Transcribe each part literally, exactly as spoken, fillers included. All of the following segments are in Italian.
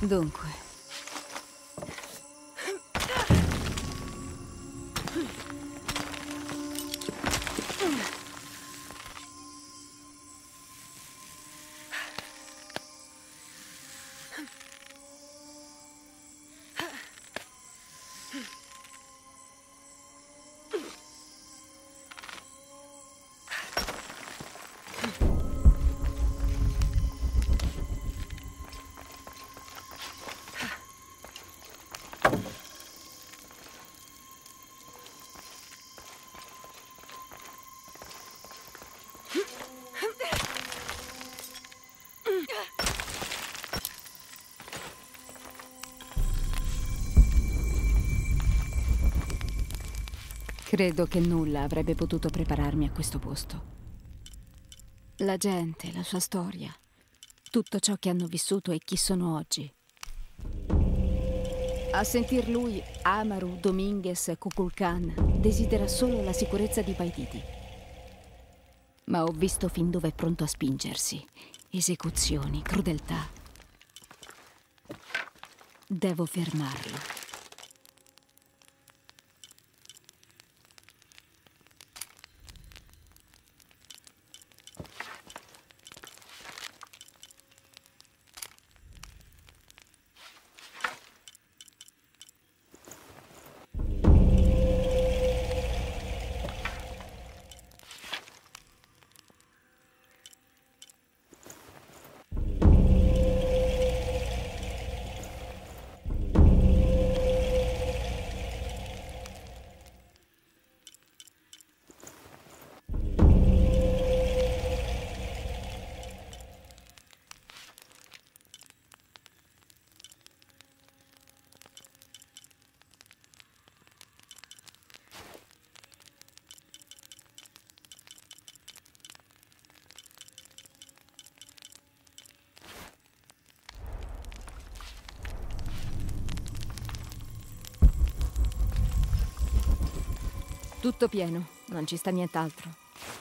Dunque. Credo che nulla avrebbe potuto prepararmi a questo posto. La gente, la sua storia, tutto ciò che hanno vissuto e chi sono oggi. A sentir lui, Amaru, Dominguez, Kukulkan desidera solo la sicurezza di Paititi. Ma ho visto fin dove è pronto a spingersi. Esecuzioni, crudeltà. Devo fermarlo. Tutto pieno, non ci sta nient'altro.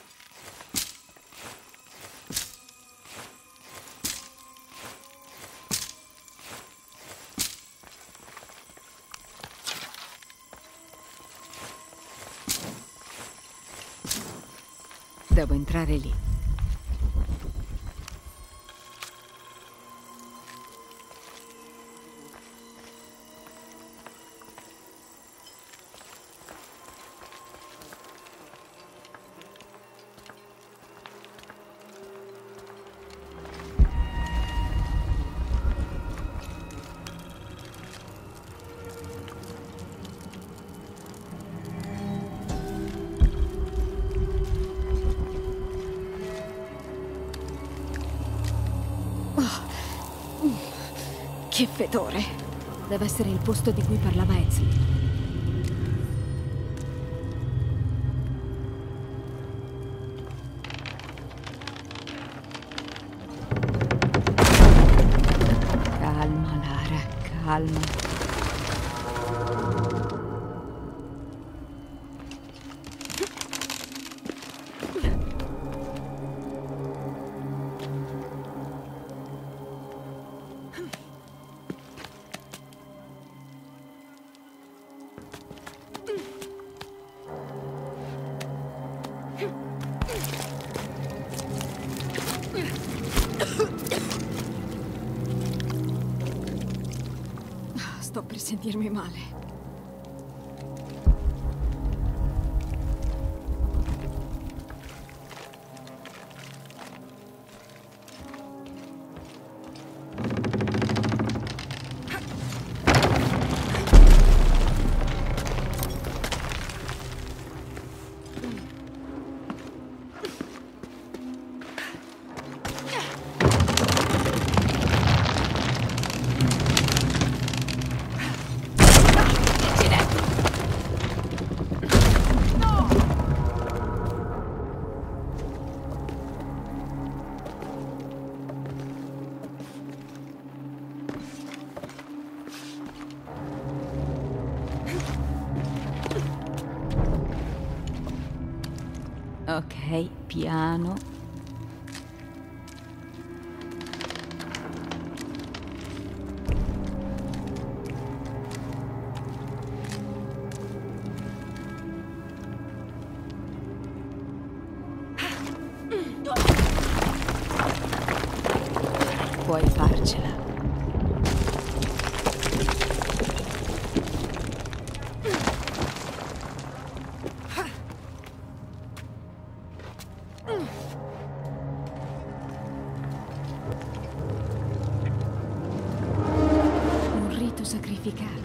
Devo entrare lì. Che fedore! Deve essere il posto di cui parlava Ezio. Calma, Lara, calma. Sto per sentirmi male. Ok, piano. Puoi farcela. Un rito sacrificale.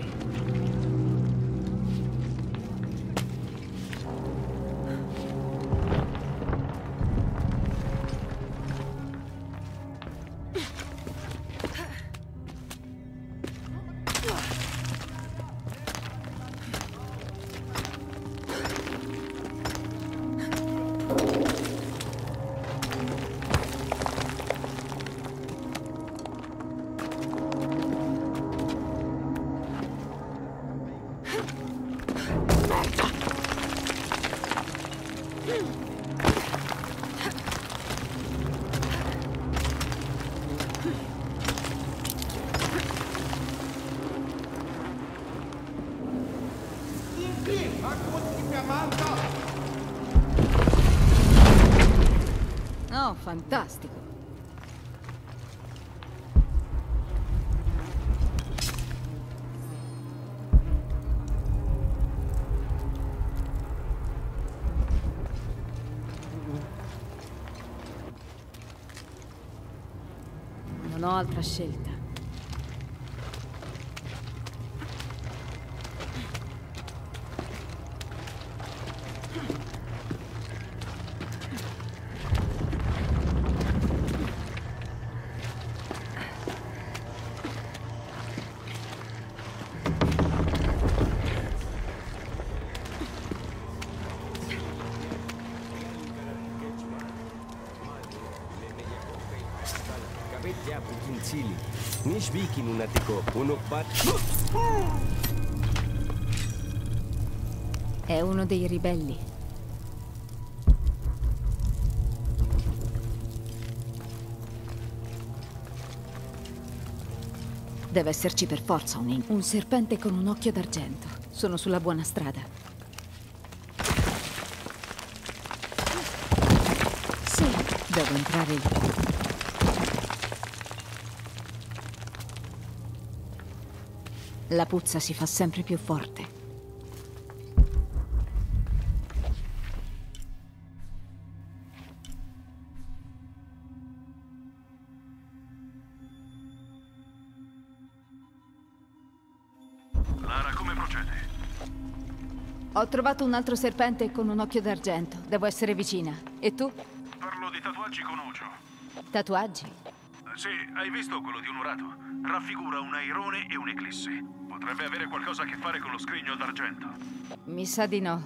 Oh, fantastico. Non ho altra scelta. È uno dei ribelli. Deve esserci per forza un in- un serpente con un occhio d'argento. Sono sulla buona strada. Sì, devo entrare lì. La puzza si fa sempre più forte. Lara, come procede? Ho trovato un altro serpente con un occhio d'argento. Devo essere vicina. E tu? Parlo di tatuaggi con Ucio. Tatuaggi? Sì, hai visto quello di Onorato? Raffigura un airone e un'eclisse. Potrebbe avere qualcosa a che fare con lo scrigno d'argento. Mi sa di no.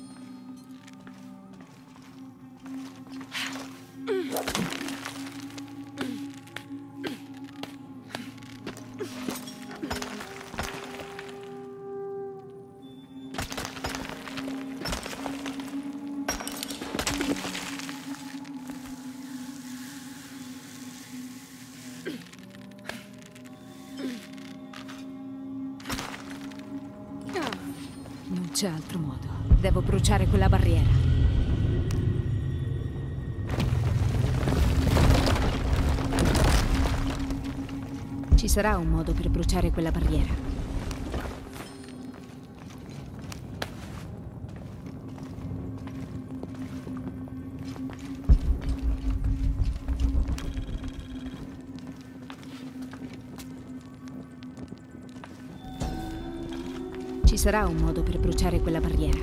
Non c'è altro modo. Devo bruciare quella barriera. Ci sarà un modo per bruciare quella barriera. Ci sarà un modo per bruciare quella barriera.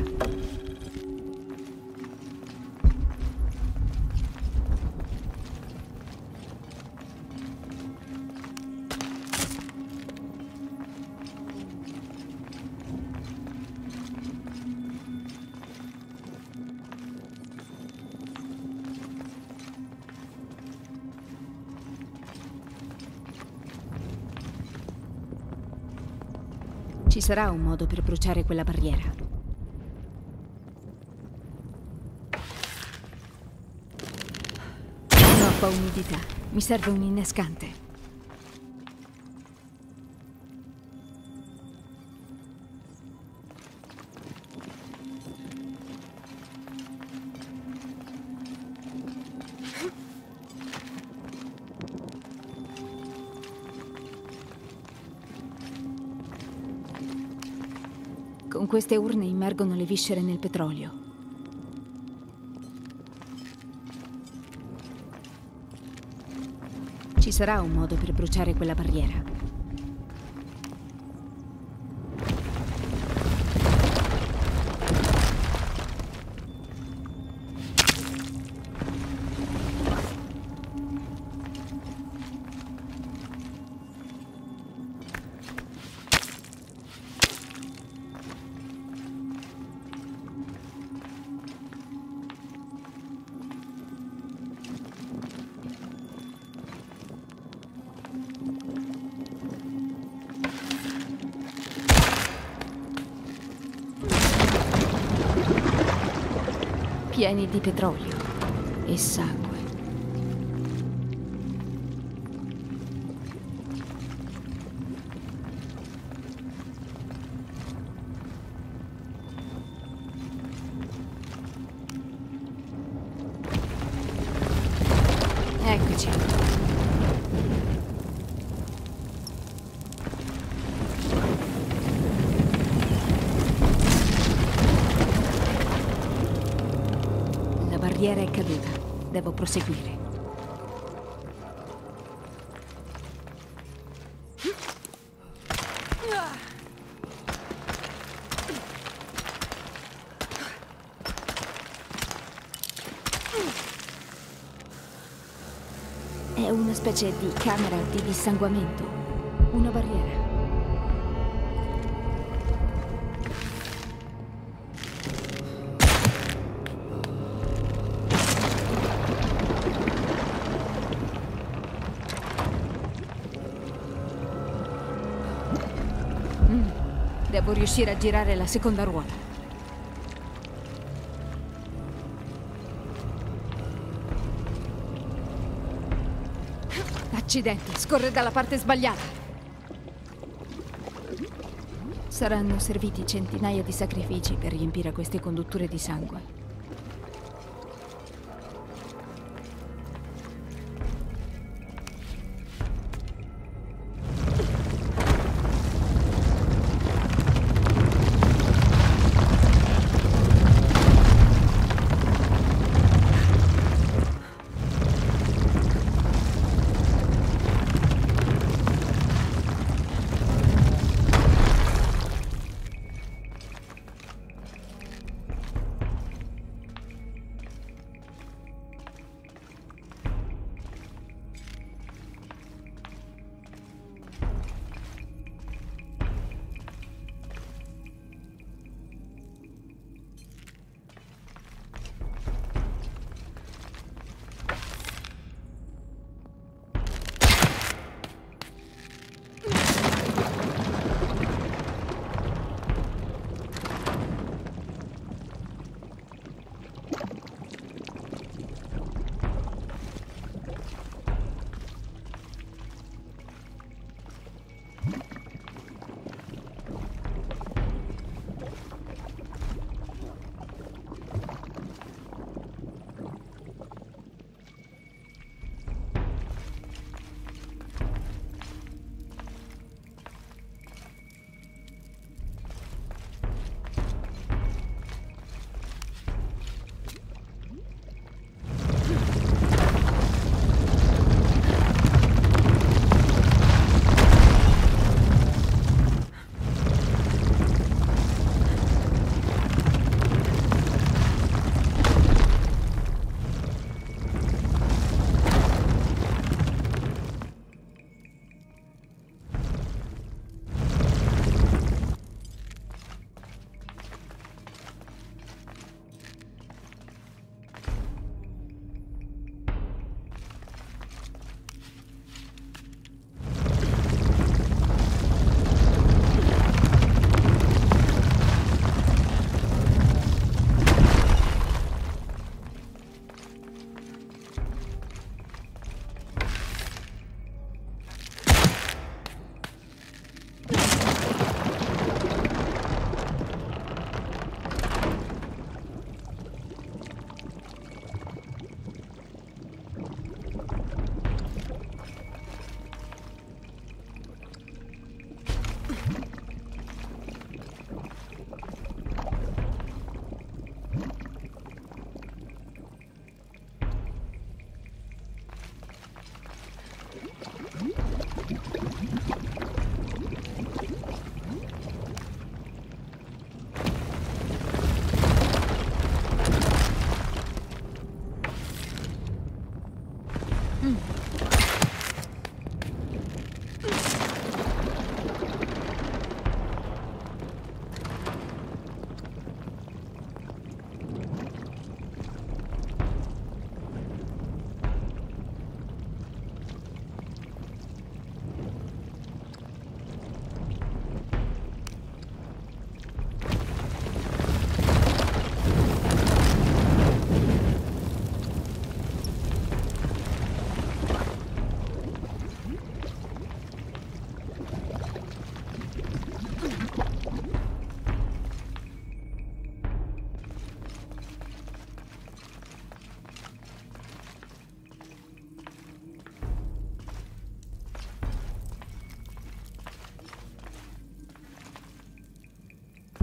Ci sarà un modo per bruciare quella barriera. Troppa umidità. Mi serve un innescante. Con queste urne immergono le viscere nel petrolio. Ci sarà un modo per bruciare quella barriera. Pieni di petrolio e sangue. Eccoci. La barriera è caduta. Devo proseguire. È una specie di camera di dissanguamento. Una barriera. Mm. Devo riuscire a girare la seconda ruota. Accidenti, scorre dalla parte sbagliata. Saranno serviti centinaia di sacrifici per riempire queste condutture di sangue.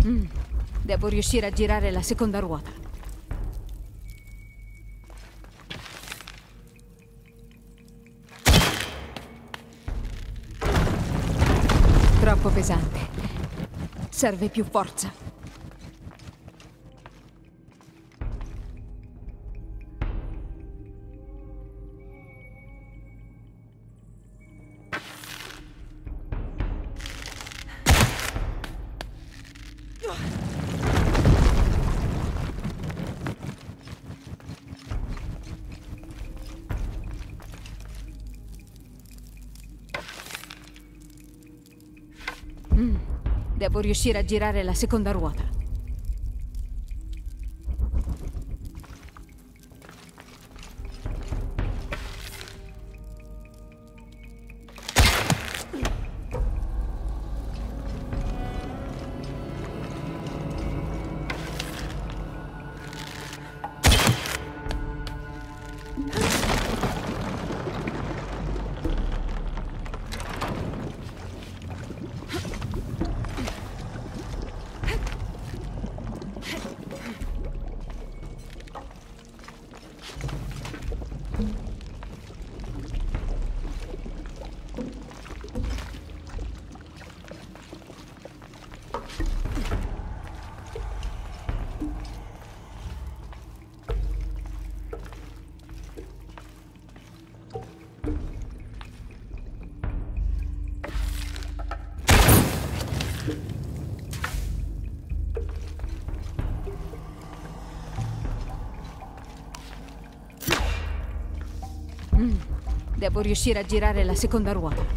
Mm. Devo riuscire a girare la seconda ruota. Troppo pesante. Serve più forza. Mm. Devo riuscire a girare la seconda ruota. Mm. Devo riuscire a girare la seconda ruota.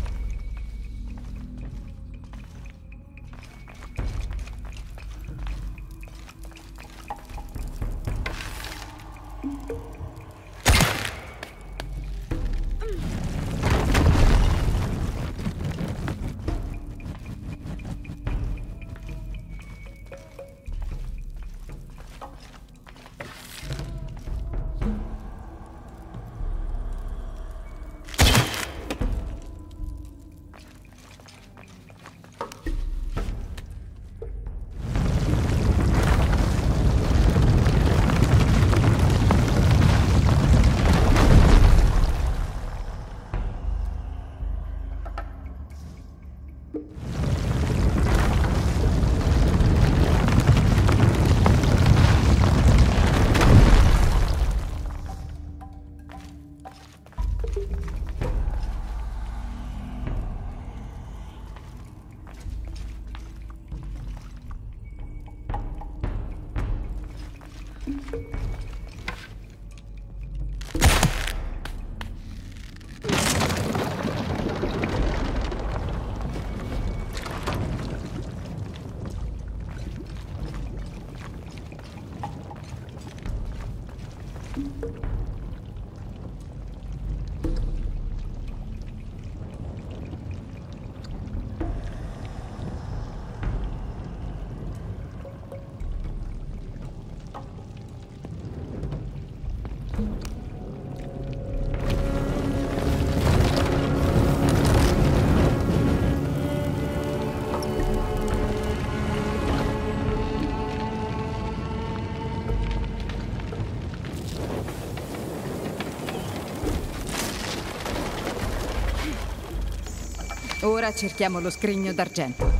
Ora cerchiamo lo scrigno d'argento.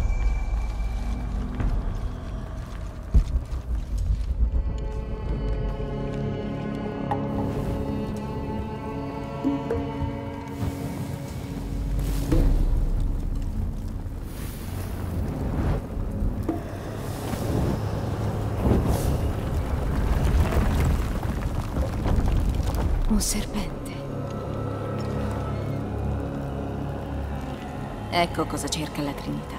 Un serpente. Ecco cosa cerca la Trinità.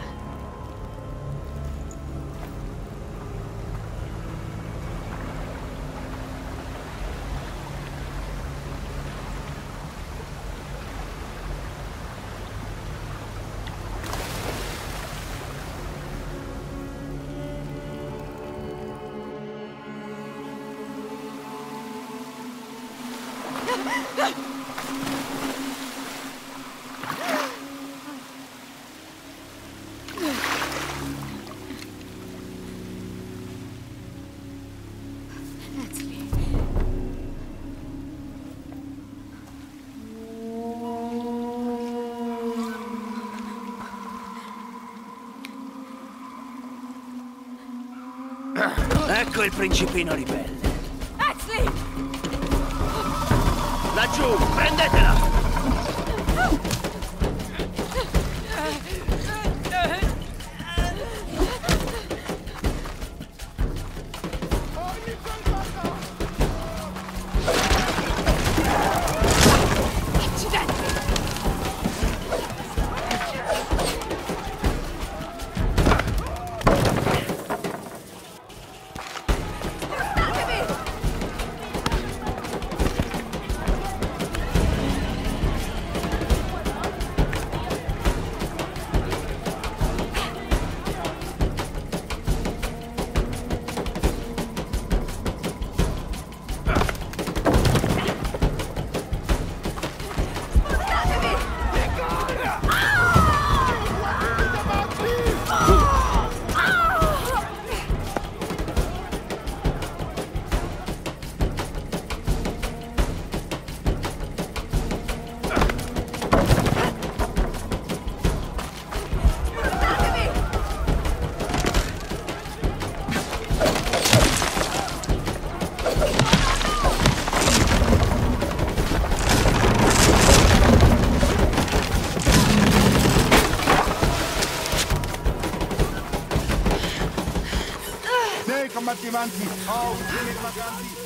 Ecco il principino ribelle. Axley! Laggiù, prendetela! Combattivanti! Oh, uccidi i vaganti!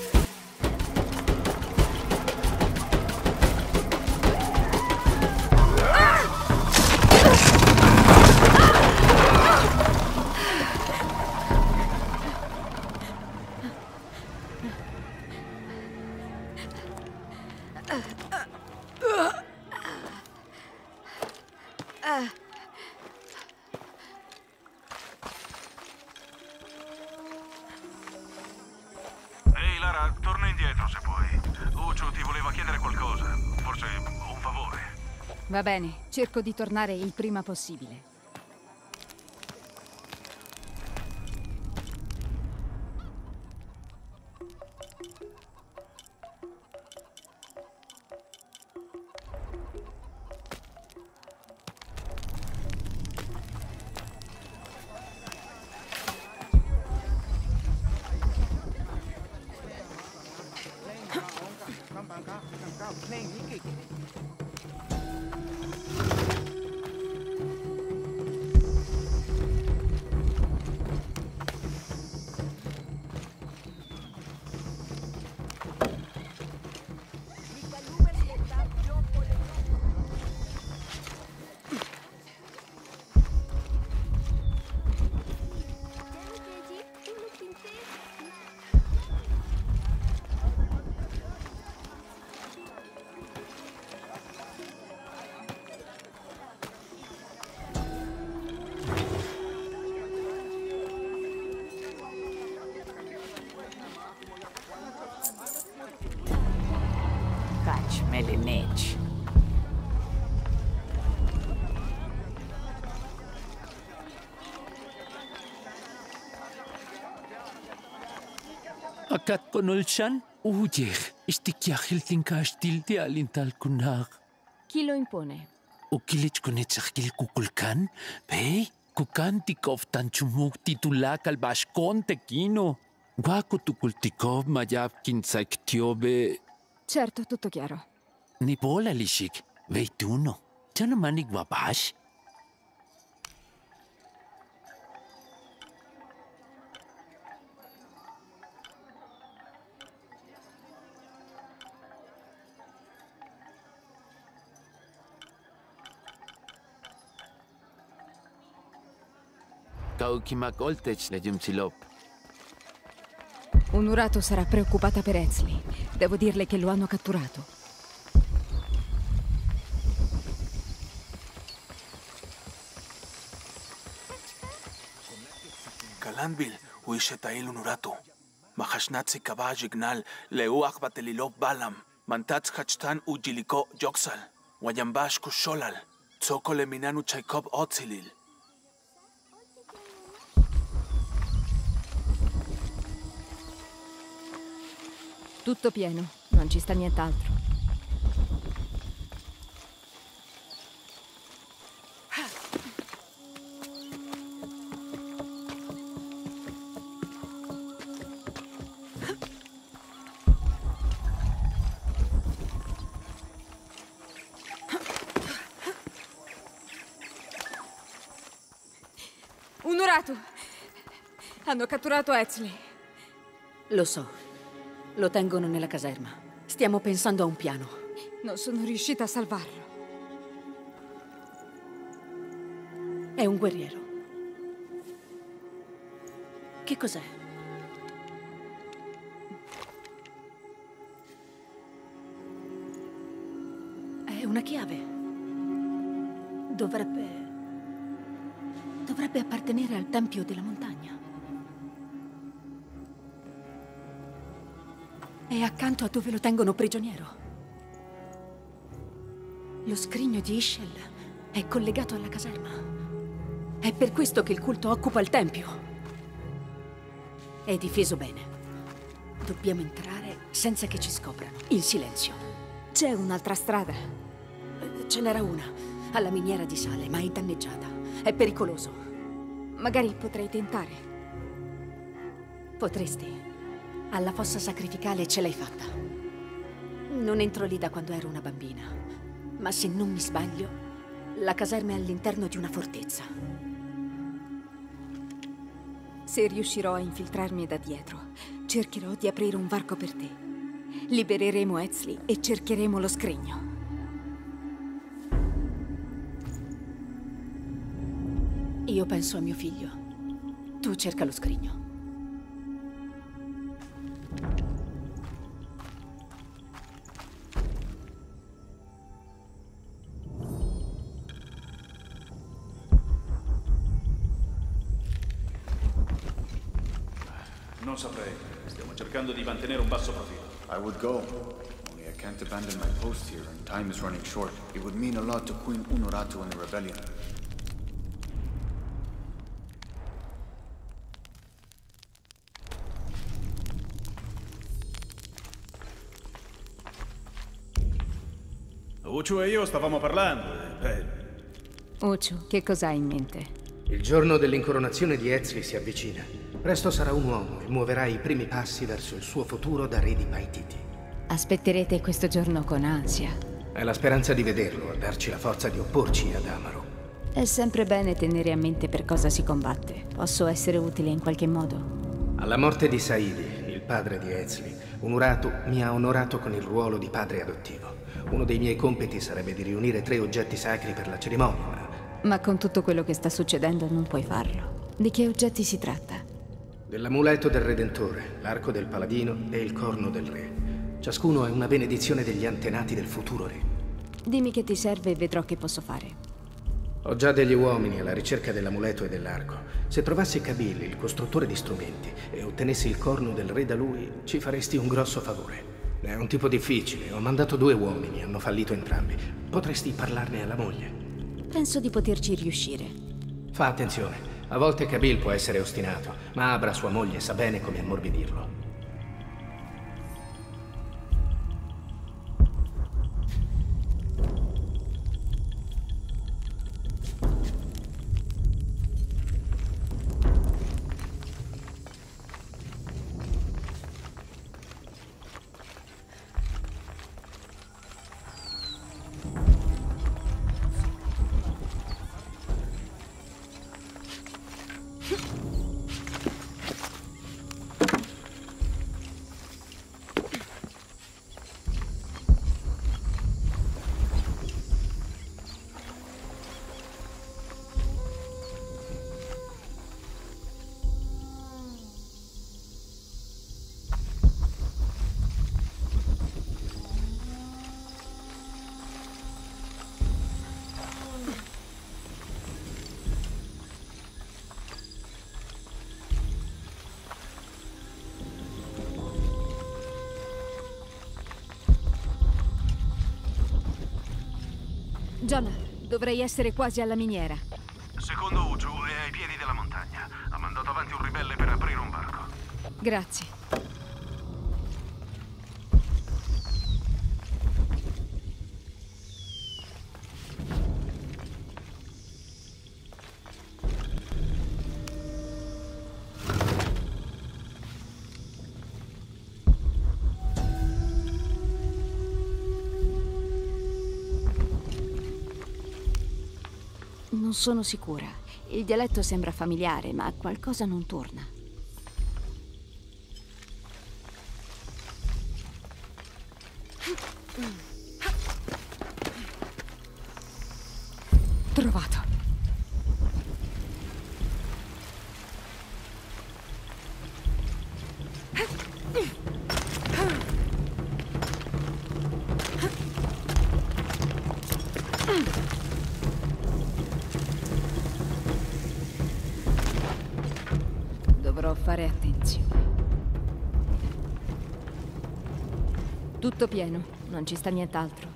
Ehi Lara, torna indietro se puoi. Uccio ti voleva chiedere qualcosa, forse un favore. Va bene, cerco di tornare il prima possibile. Catch me le neci. Akat konulshan? Ujeh, istikyahil kastil di alintal kunar. Chi lo impone? Ukilich kunitsakil kukulkan? Pei, kukan tikov tanchumuk titulak al bashkon tekino. Wako tukultikov mayab kinsaktiobe. Certo, tutto chiaro. Ni bola lishik, veituno. Tiano manig wabash? Kaukimakoltech lejumsilop. Un urato sarà preoccupata per Ezli. Devo dirle che lo hanno catturato. Kalanbil, uishetail unurato. Mahashnatsi kabaj ignal, leuach batelilov balam. Mantats hachtan ujiliko joksal. Wayambash kusholal. Tsokole minanu chaikob otzilil. Tutto pieno, non ci sta nient'altro. Unuratu! Hanno catturato Ezli. Lo so. Lo tengono nella caserma. Stiamo pensando a un piano. Non sono riuscita a salvarlo. È un guerriero. Che cos'è? È una chiave. Dovrebbe... Dovrebbe appartenere al Tempio della Montagna. È accanto a dove lo tengono prigioniero. Lo scrigno di Ishel è collegato alla caserma. È per questo che il culto occupa il tempio. È difeso bene. Dobbiamo entrare senza che ci scoprano, in silenzio. C'è un'altra strada. Ce n'era una, alla miniera di sale, ma è danneggiata. È pericoloso. Magari potrei tentare. Potresti. Alla fossa sacrificale ce l'hai fatta. Non entro lì da quando ero una bambina. Ma se non mi sbaglio, la caserma è all'interno di una fortezza. Se riuscirò a infiltrarmi da dietro, cercherò di aprire un varco per te. Libereremo Ezli e cercheremo lo scrigno. Io penso a mio figlio. Tu cerca lo scrigno. Non saprei. Stiamo cercando di mantenere un basso profilo. I would go. Only I can't abandon my post here and time is running short. It would mean a lot to Queen Unuratu and the rebellion. Uchu e io stavamo parlando. Beh, Uchu, che cosa hai in mente? Il giorno dell'incoronazione di Ezli si avvicina. Presto sarà un uomo e muoverà i primi passi verso il suo futuro da re di Paititi. Aspetterete questo giorno con ansia. È la speranza di vederlo a darci la forza di opporci ad Amaru. È sempre bene tenere a mente per cosa si combatte. Posso essere utile in qualche modo? Alla morte di Saidi, il padre di Ezli, Unuratu mi ha onorato con il ruolo di padre adottivo. Uno dei miei compiti sarebbe di riunire tre oggetti sacri per la cerimonia, ma... Ma con tutto quello che sta succedendo non puoi farlo. Di che oggetti si tratta? Dell'amuleto del Redentore, l'arco del paladino e il corno del re. Ciascuno è una benedizione degli antenati del futuro re. Dimmi che ti serve e vedrò che posso fare. Ho già degli uomini alla ricerca dell'amuleto e dell'arco. Se trovassi Kabil, il costruttore di strumenti, e ottenessi il corno del re da lui, ci faresti un grosso favore. È un tipo difficile. Ho mandato due uomini, hanno fallito entrambi. Potresti parlarne alla moglie. Penso di poterci riuscire. Fa attenzione. A volte Kabil può essere ostinato, ma Abra, sua moglie, sa bene come ammorbidirlo. Jonah, dovrei essere quasi alla miniera. secondo Uchu è ai piedi della montagna. Ha mandato avanti un ribelle per aprire un varco. Grazie. Non sono sicura. Il dialetto sembra familiare, ma qualcosa non torna. Trovato. Dovrò fare attenzione. Tutto pieno, non ci sta nient'altro.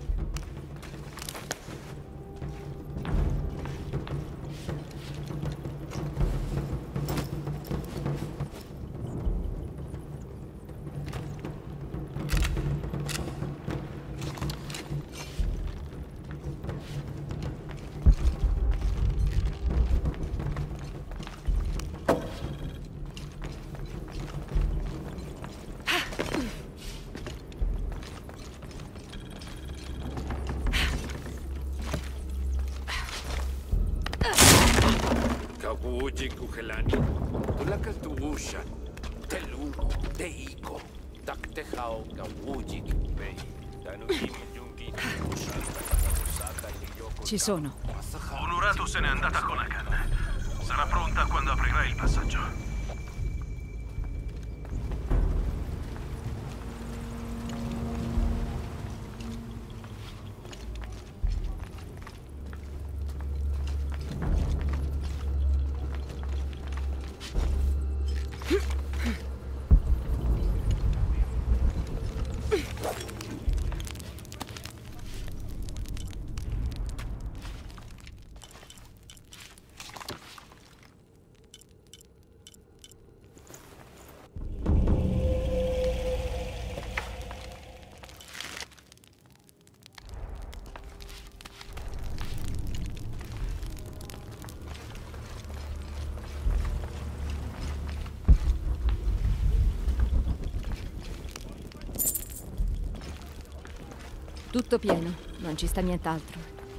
Kawujik Kuhelani, Tulakal Tuushan, Telugu, Teiko, Taktehao, Kawujik, Bei, Danukim, Yungi, Ci sono. Unurato se n'è andata con Akan. Sarà pronta quando aprirà il passaggio. Tutto pieno, non ci sta nient'altro.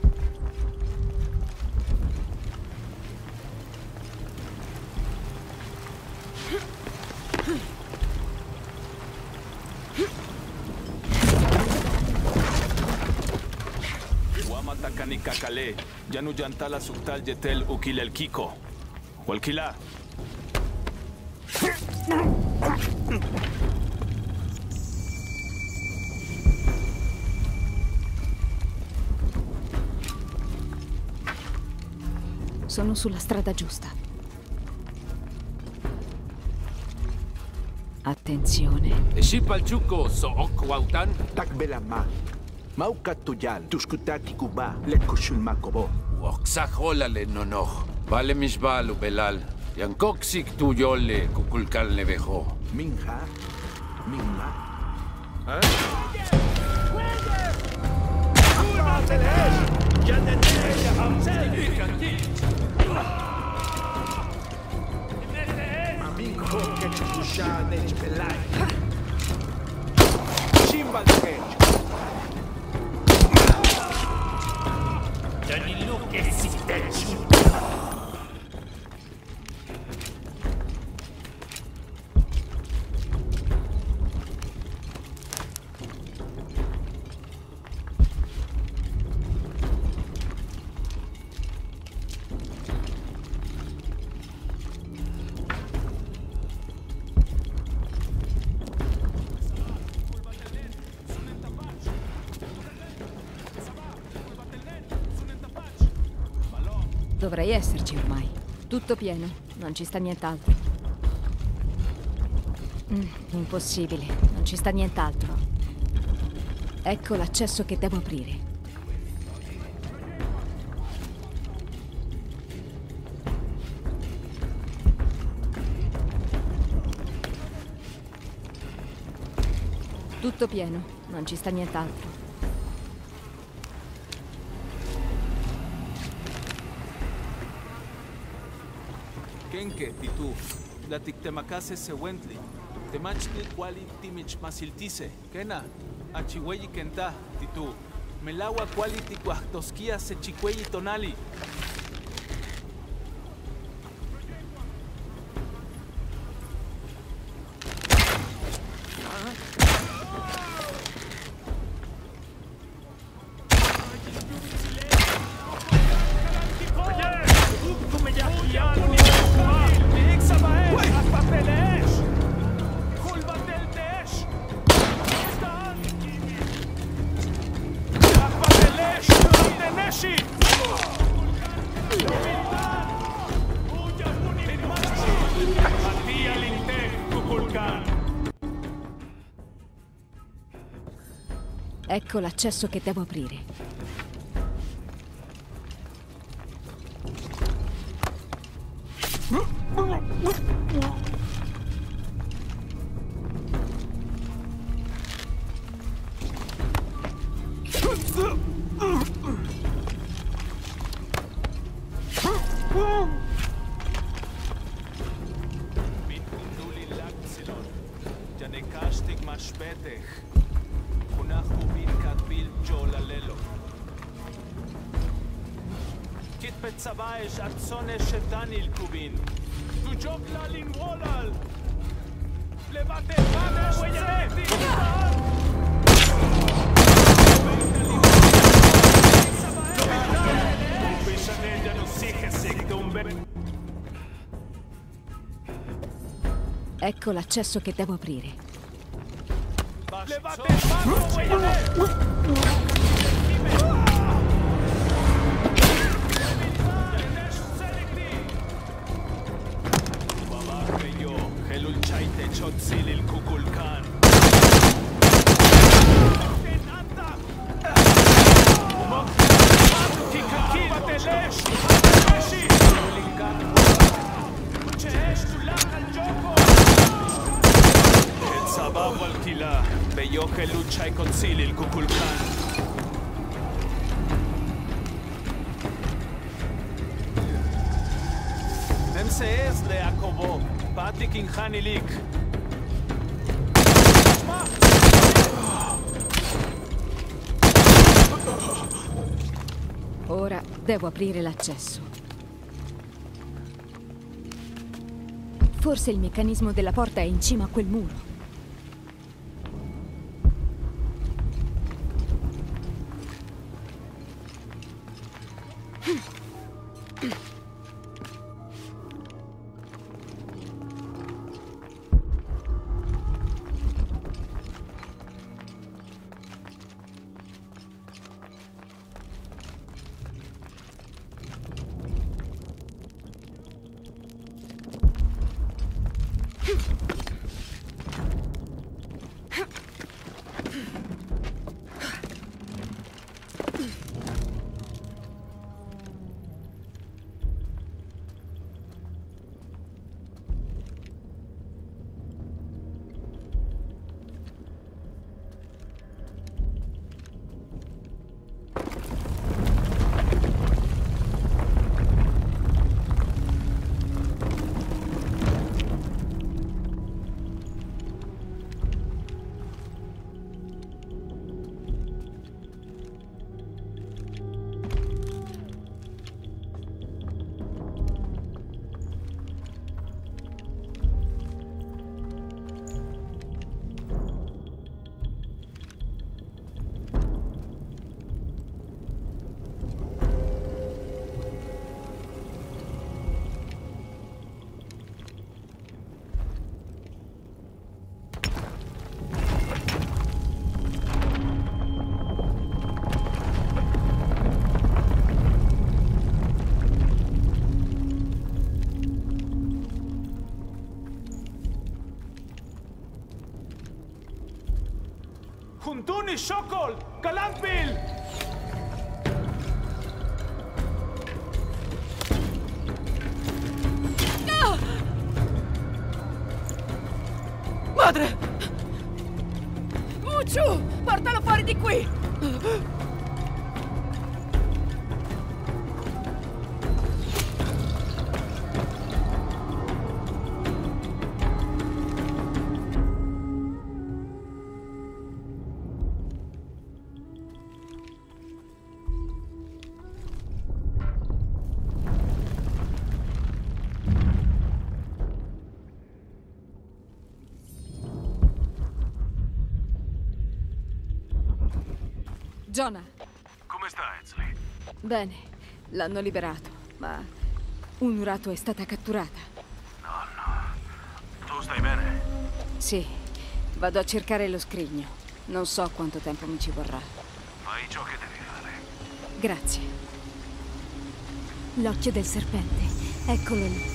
Wamatakani kakale, Janu Jantala Suktal Yetel Ukilel Kiko. Walkila. Sono sulla strada giusta. Attenzione. Shipalchuko, so Okwautan, Takbelama. Maukatuyal, Tuskutati Kuba, Lekushul Makobo. Oxaholale nonoch, Vale Mishbalu Belal, Yankoksik Tuyole, Kukulkal Nevejo. Minha, Minma. Amico che ci pusha nel belai. Chimbal che. Janilo che si techu. Dovrei esserci ormai. Tutto pieno, non ci sta nient'altro. Mm, impossibile, non ci sta nient'altro. Ecco l'accesso che devo aprire. Tutto pieno, non ci sta nient'altro. Kenke, Titu, la Tiktemakase Sewentli, Temachti Kuali Timich Masiltise, Kena, Achihueyi Kenta, Titu, Melawa Kuali Tikuahtoskia Sechicueyi Tonali. Ecco l'accesso che devo aprire. Ecco l'accesso che devo aprire. Levate il mano, Veio che lucia con Sili il Kukulkan. Nemse es le Akobo, Patik in Hanilik. Ora devo aprire l'accesso. Forse il meccanismo della porta è in cima a quel muro. Huntuni Shokol, Kalangbil! No! Madre! Ucciu! Portalo fuori di qui! Jonah. Come sta, Ezli? Bene, l'hanno liberato, ma Unuratu è stata catturata. No, no. Tu stai bene? Sì, vado a cercare lo scrigno. Non so quanto tempo mi ci vorrà. Fai ciò che devi fare. Grazie. L'occhio del serpente. Eccolo lì.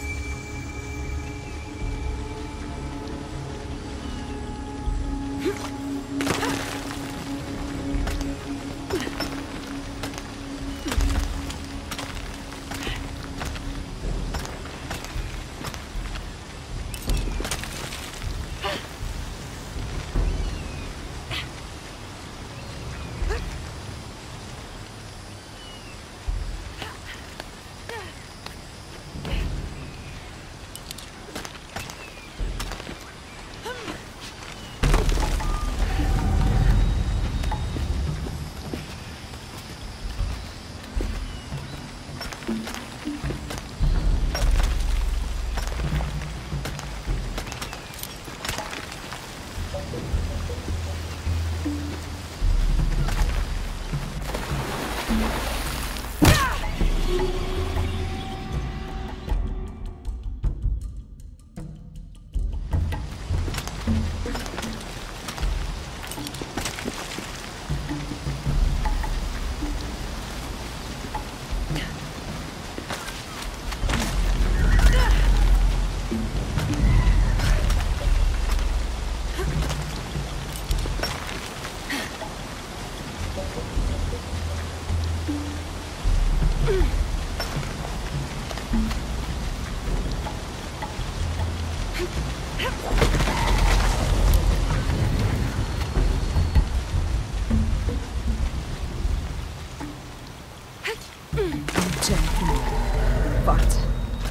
Forza.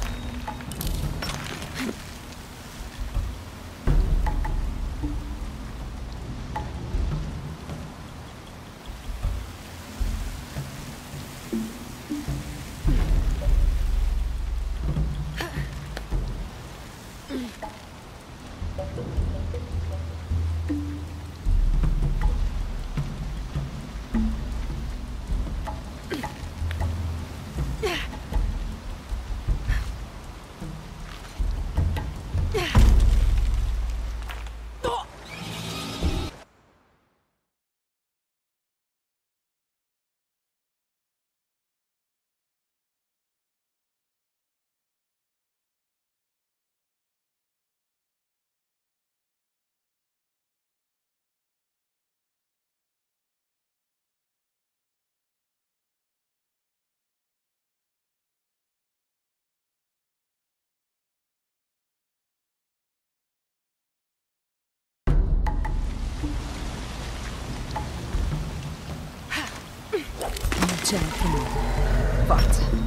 Non c'è altro modo. Forza.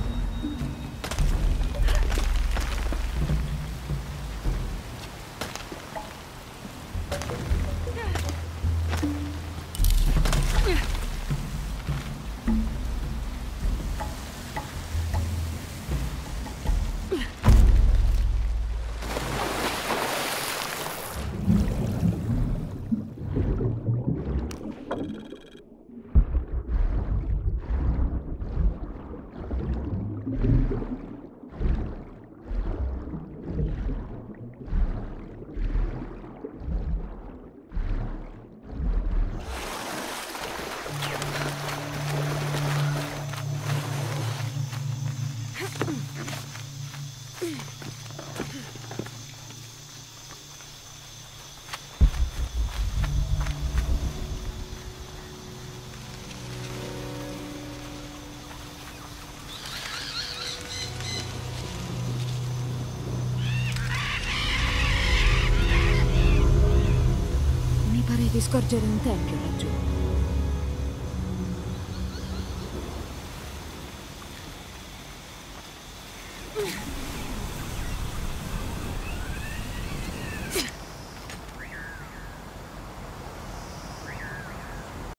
Di scorgere un tempio laggiù.